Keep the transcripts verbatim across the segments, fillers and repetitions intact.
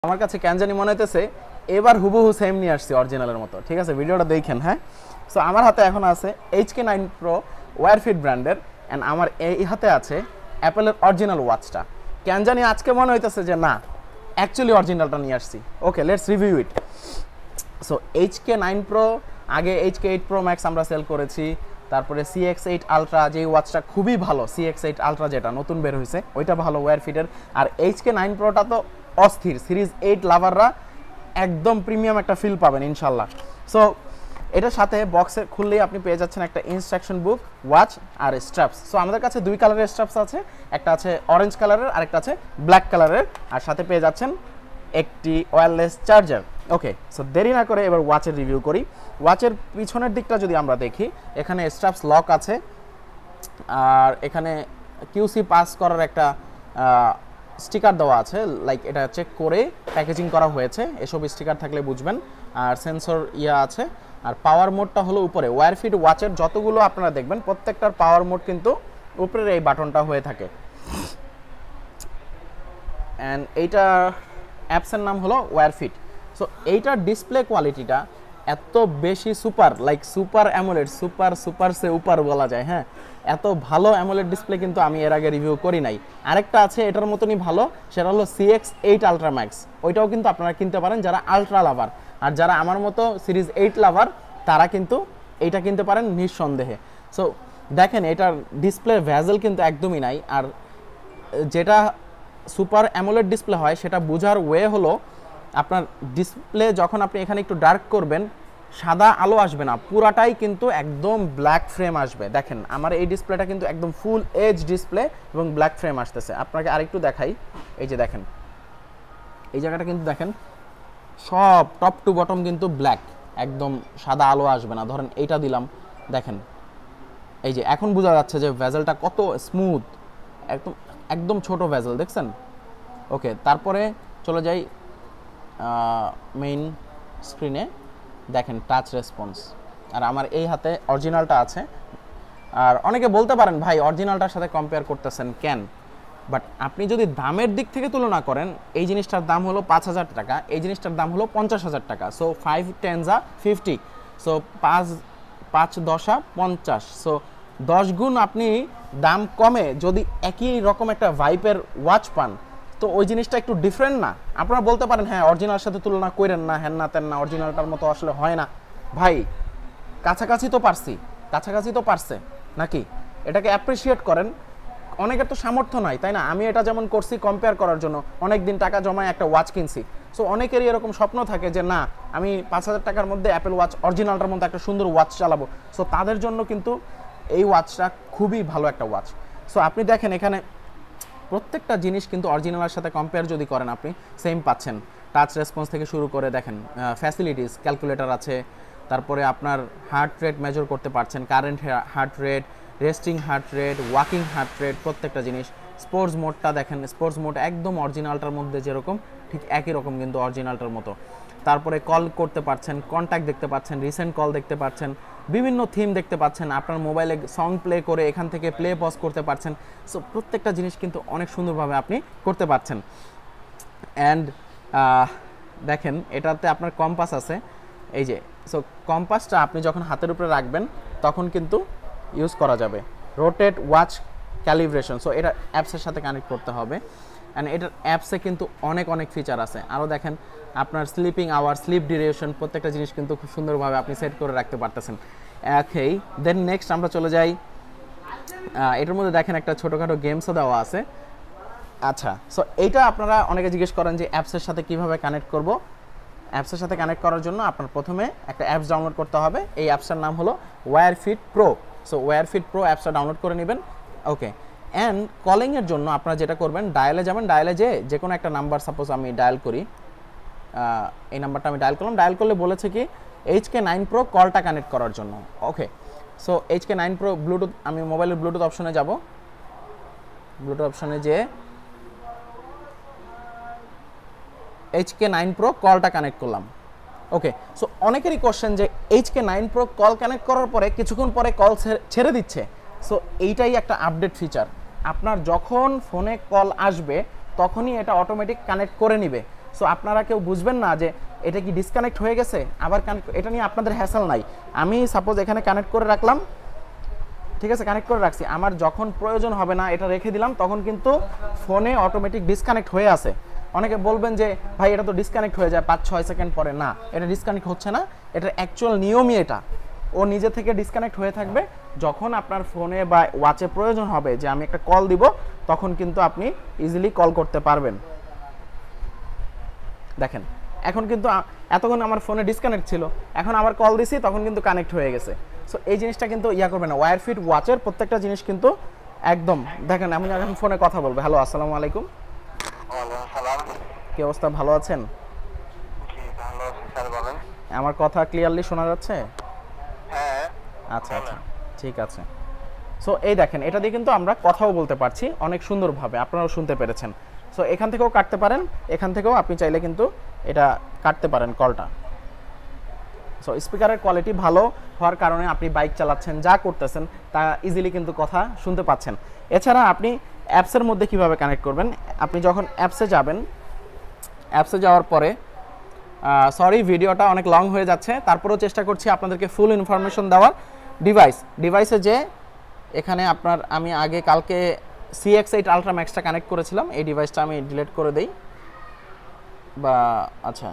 আমার কাছে কেন জানি মনে হইতেছে এবার হুবহু সেম নিয়ে আসছি অরিজিনালের মতো। ঠিক আছে, ভিডিওটা দেখেন। হ্যাঁ, সো আমার হাতে এখন আছে H K nine pro Wearfit ব্র্যান্ডের, অ্যান্ড আমার এই হাতে আছে অ্যাপেলের অরিজিনাল ওয়াচটা। কেন জানি আজকে মনে হইতেছে যে না, অ্যাকচুয়ালি অরিজিনালটা নিয়ে আসছি। Okay, let's review it. So H K nine pro, আগে H K eight pro max আমরা সেল করেছি, তারপরে সি এক্স এইট আলট্রা, যে ওয়াচটা খুবই ভালো, সি এক্স এইট আলট্রা যেটা নতুন বের হয়েছে ওইটা ভালো ওয়্যারফিটের। আর এইচ কে নাইন প্রোটা তো অস্থির, সিরিজ এইট লাভাররা একদম প্রিমিয়াম একটা ফিল পাবেন ইনশাল্লাহ। সো এটার সাথে বক্সে খুললেই আপনি পেয়ে যাচ্ছেন একটা ইনস্ট্রাকশন বুক, ওয়াচ আর স্ট্র্যাপস। সো আমাদের কাছে দুই কালারের স্ট্র্যাপস আছে, একটা আছে অরেঞ্জ কালারের আর একটা আছে ব্ল্যাক কালারের, আর সাথে পেয়ে যাচ্ছেন একটি ওয়্যারলেস চার্জার। ওকে, সো দেরি না করে এবার ওয়াচের রিভিউ করি। ওয়াচের পিছনের দিকটা যদি আমরা দেখি, এখানে স্ট্র্যাপস লক আছে, আর এখানে কিউসি পাস করার একটা স্টিকার দেওয়া আছে, লাইক এটা চেক করে প্যাকেজিং করা হয়েছে, এসব স্টিকার থাকলে বুঝবেন। আর সেন্সর ইয়া আছে, আর পাওয়ার মোডটা হলো উপরে। ওয়্যারফিট ওয়াচের যতগুলো আপনারা দেখবেন প্রত্যেকটার পাওয়ার মোড কিন্তু উপরের এই বাটনটা হয়ে থাকে। অ্যান্ড এইটা অ্যাপসের নাম হলো ওয়্যারফিট। সো এইটার ডিসপ্লে কোয়ালিটিটা এত বেশি super, like super AMOLED, super super সে উপর বলা যায়। হ্যাঁ, এত ভালো অ্যামোলেড ডিসপ্লে কিন্তু আমি এর আগে রিভিউ করি নাই। আরেকটা আছে এটার মতনই ভালো, সেটা হলো C X eight ultra max. ওইটাও কিন্তু আপনারা কিনতে পারেন যারা আলট্রা লাভার, আর যারা আমার মতো সিরিজ এইট লাভার তারা কিন্তু এইটা কিনতে পারেন নিঃসন্দেহে। সো দেখেন, এটার ডিসপ্লে ভ্যাজেল কিন্তু একদমই নাই। আর যেটা সুপার অ্যামোলেড ডিসপ্লে হয় সেটা বোঝার ওয়ে হলো, আপনার ডিসপ্লে যখন আপনি এখানে একটু ডার্ক করবেন, সাদা আলো আসবে না, পুরাটাই কিন্তু একদম ব্ল্যাক ফ্রেম আসবে। দেখেন আমার এই ডিসপ্লেটা কিন্তু একদম ফুল এজ ডিসপ্লে এবং ব্ল্যাক ফ্রেম আসতেছে। আপনাকে আরেকটু দেখাই, এই যে দেখেন এই জায়গাটা কিন্তু দেখেন সব টপ টু বটম কিন্তু ব্ল্যাক, একদম সাদা আলো আসবে না। ধরেন এইটা দিলাম, দেখেন এই যে এখন বোঝা যাচ্ছে যে ভেজেলটা কত স্মুথ, একদম একদম ছোট ভেজেল, দেখছেন। ওকে, তারপরে চলে যাই মেইন স্ক্রিনে, দেখেন টাচ রেসপন্স। আর আমার এই হাতে অরিজিনালটা আছে। আর অনেকে বলতে পারেন ভাই অরিজিনালটার সাথে কম্পেয়ার করতেছেন কেন, বাট আপনি যদি দামের দিক থেকে তুলনা করেন, এই জিনিসটার দাম হলো পাঁচ হাজার টাকা, এই জিনিসটার দাম হলো পঞ্চাশ হাজার টাকা। সো ফাইভ টেনজা ফিফটি, সো পাঁচ পাঁচ দশা পঞ্চাশ, সো দশ গুণ আপনি দাম কমে যদি একই রকম একটা ভাইপের ওয়াচ পান, তো ওই জিনিসটা একটু ডিফারেন্ট না? আপনারা বলতে পারেন হ্যাঁ অরিজিনালের সাথে তুলনা করেন না, হ্যান না তেন না, অরিজিনালটার মতো আসলে হয় না। ভাই কাছাকাছি তো পারছি, কাছাকাছি তো পারছে নাকি, এটাকে অ্যাপ্রিসিয়েট করেন। অনেকের তো সামর্থ্য নাই, তাই না? আমি এটা যেমন করছি কম্পেয়ার করার জন্য, অনেক দিন টাকা জমায় একটা ওয়াচ কিনছি। সো অনেকেরই এরকম স্বপ্ন থাকে যে না, আমি পাঁচ হাজার টাকার মধ্যে অ্যাপেল ওয়াচ অরিজিনালটার মধ্যে একটা সুন্দর ওয়াচ চালাবো। সো তাদের জন্য কিন্তু এই ওয়াচটা খুবই ভালো একটা ওয়াচ। সো আপনি দেখেন এখানে প্রত্যেকটা জিনিস কিন্তু অরিজিনালের সাথে কম্পেয়ার যদি করেন আপনি সেম পাচ্ছেন। টাচ রেসপন্স থেকে শুরু করে দেখেন ফ্যাসিলিটিস, ক্যালকুলেটর আছে, তারপরে আপনার হার্ট রেট মেজার করতে পারছেন, current heart rate, resting heart rate, walking heart rate, প্রত্যেকটা জিনিস। স্পোর্টস মোডটা দেখেন, স্পোর্টস মোড একদম অরিজিনালটার মধ্যে যেরকম ঠিক একই রকম কিন্তু অরিজিনালটার মতো। তারপরে কল করতে পারছেন, কন্ট্যাক্ট দেখতে পাচ্ছেন, রিসেন্ট কল দেখতে পাচ্ছেন, বিভিন্ন থিম দেখতে পাচ্ছেন, আপনার মোবাইলে সং প্লে করে এখান থেকে প্লে পজ করতে পারছেন। সো প্রত্যেকটা জিনিস কিন্তু অনেক সুন্দরভাবে আপনি করতে পারছেন। অ্যান্ড দেখেন এটাতে আপনার কম্পাস আছে, এই যে। সো কম্পাসটা আপনি যখন হাতের উপরে রাখবেন তখন কিন্তু ইউজ করা যাবে। রোটেট ওয়াচ ক্যালিব্রেশন, সো এটা অ্যাপসের সাথে কানেক্ট করতে হবে। অ্যান্ড এটার অ্যাপসে কিন্তু অনেক অনেক ফিচার আছে। আরও দেখেন আপনার স্লিপিং আওয়ার, স্লিপ ডিউরেশন, প্রত্যেকটা জিনিস কিন্তু খুব সুন্দরভাবে আপনি সেট করে রাখতে পারতেছেন। ওকেই, দেন নেক্সট আমরা চলে যাই, এটার মধ্যে দেখেন একটা ছোটোখাটো গেমসও দেওয়া আছে। আচ্ছা, সো এইটা আপনারা অনেকে জিজ্ঞেস করেন যে অ্যাপসের সাথে কীভাবে কানেক্ট করব। অ্যাপসের সাথে কানেক্ট করার জন্য আপনার প্রথমে একটা অ্যাপস ডাউনলোড করতে হবে। এই অ্যাপসটার নাম হলো Wearfit pro. So Wearfit pro অ্যাপসটা ডাউনলোড করে নেবেন। ওকে, অ্যান্ড কলিংয়ের জন্য আপনারা যেটা করবেন, ডায়ালে যাবেন, ডায়ালে যে যে কোনো একটা নাম্বার, সাপোজ আমি ডায়াল করি, এই নাম্বারটা আমি ডায়াল করলাম। ডায়াল করলে বলেছে কি এইচ কে নাইন প্রো কলটা কানেক্ট করার জন্য। Okay, so H K nine pro bluetooth, আমি মোবাইলের ব্লুটুথ অপশনে যাব, ব্লুটুথ অপশনে যে এইচ কে নাইন প্রো কলটা কানেক্ট করলাম। ওকে, সো অনেকেরই কোশ্চেন যে H K nine pro call connect করার পরে কিছুক্ষণ পরে কল ছেড়ে দিচ্ছে। সো এইটাই একটা আপডেট ফিচার। আপনার যখন ফোনে কল আসবে তখনই এটা অটোমেটিক কানেক্ট করে নিবে। সো আপনারা কেউ বুঝবেন না যে এটা কি ডিসকানেক্ট হয়ে গেছে আবার কানেক্ট, এটা নিয়ে আপনাদের হ্যাসেল নাই। আমি সাপোজ এখানে কানেক্ট করে রাখলাম, ঠিক আছে, কানেক্ট করে রাখছি, আমার যখন প্রয়োজন হবে না এটা রেখে দিলাম, তখন কিন্তু ফোনে অটোমেটিক ডিসকানেক্ট হয়ে আসে। অনেকে বলবেন যে ভাই এটা তো ডিসকানেক্ট হয়ে যায় পাঁচ ছয় সেকেন্ড পরে, না, এটা ডিসকানেক্ট হচ্ছে না, এটা অ্যাকচুয়াল নিয়মই এটা। ও নিজে থেকে ডিসকানেক্ট হয়ে থাকবে, যখন আপনার ফোনে বা ওয়াচে প্রয়োজন হবে যে আমি একটা কল দিব, তখন কিন্তু আপনি ইজিলি কল করতে পারবেন। দেখেন এখন কিন্তু এতক্ষণ আমার ফোনে ডিসকানেক্ট ছিল, এখন আবার কল দিছি তখন কিন্তু কানেক্ট হয়ে গেছে। সো এই জিনিসটা কিন্তু ইয়া করবে না, ওয়্যারফিট ওয়াচের প্রত্যেকটা জিনিস কিন্তু একদম, দেখেন আমি এখন ফোনে কথা বলবো, হ্যালো আসসালামু আলাইকুম, কি অবস্থা, ভালো আছেন? আমার কথা ক্লিয়ারলি শোনা যাচ্ছে? হ্যাঁ আচ্ছা আচ্ছা ঠিক আছে। সো এই দেখেন এটা দিয়ে কিন্তু আমরা কথাও বলতে পারছি অনেক সুন্দরভাবে, আপনারাও শুনতে পেরেছেন। সো এখান থেকেও কাটতে পারেন, এখান থেকেও আপনি চাইলে কিন্তু এটা কাটতে পারেন কলটা। সো স্পিকারের কোয়ালিটি ভালো হওয়ার কারণে আপনি বাইক চালাচ্ছেন, যা করতেছেন তা ইজিলি কিন্তু কথা শুনতে পাচ্ছেন। এছাড়া আপনি অ্যাপসের মধ্যে কিভাবে কানেক্ট করবেন, আপনি যখন অ্যাপসে যাবেন, অ্যাপসে যাওয়ার পরে সরি ভিডিওটা অনেক লং হয়ে যাচ্ছে, তারপরেও চেষ্টা করছি আপনাদেরকে ফুল ইনফরমেশন দেওয়ার। ডিভাইস ডিভাইসে যে এখানে আপনার, আমি আগে কালকে সি এক্স এইট আলট্রা ম্যাক্সটা কানেক্ট করেছিলাম, এই ডিভাইসটা আমি ডিলিট করে দেই, বা আচ্ছা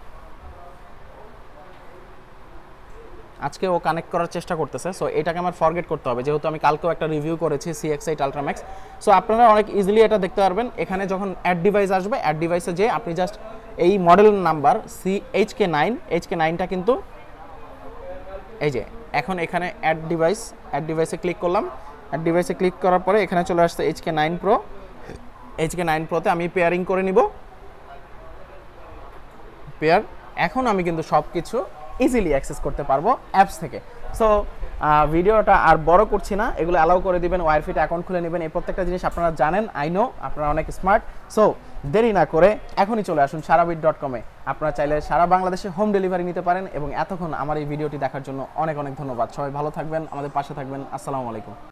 আজকে ও কানেক্ট করার চেষ্টা করতেছে। সো এটাকে আমার ফরগেট করতে হবে, যেহেতু আমি কালকেও একটা রিভিউ করেছি C X eight ultra max. So আপনারা অনেক ইজিলি এটা দেখতে পারবেন, এখানে যখন অ্যাড ডিভাইস আসবে, অ্যাড ডিভাইসে যে আপনি জাস্ট এই model number C H K nine, H K নাইনটা কিন্তু এই যে এখন এখানে অ্যাড ডিভাইস, অ্যাড ডিভাইসে ক্লিক করলাম, অ্যাড ডিভাইসে ক্লিক করার পরে এখানে চলে আসছে H K nine pro, H K nine প্রোতে আমি পেয়ারিং করে নিব, পেয়ার। এখন আমি কিন্তু সব কিছু ইজিলি অ্যাক্সেস করতে পারবো অ্যাপস থেকে। সো ভিডিওটা আর বড় করছি না, এগুলো অ্যালাউ করে দিবেন, ওয়্যারফিট অ্যাকাউন্ট খুলে নেবেন, এই প্রত্যেকটা জিনিস আপনারা জানেন, আই নো আপনারা অনেক স্মার্ট। সো দেরি না করে এখনই চলে আসুন শারাবির ডট কমে, আপনারা চাইলে সারা বাংলাদেশে হোম ডেলিভারি নিতে পারেন। এবং এতক্ষণ আমার এই ভিডিওটি দেখার জন্য অনেক অনেক ধন্যবাদ, সবাই ভালো থাকবেন, আমাদের পাশে থাকবেন, আসসালামু আলাইকুম।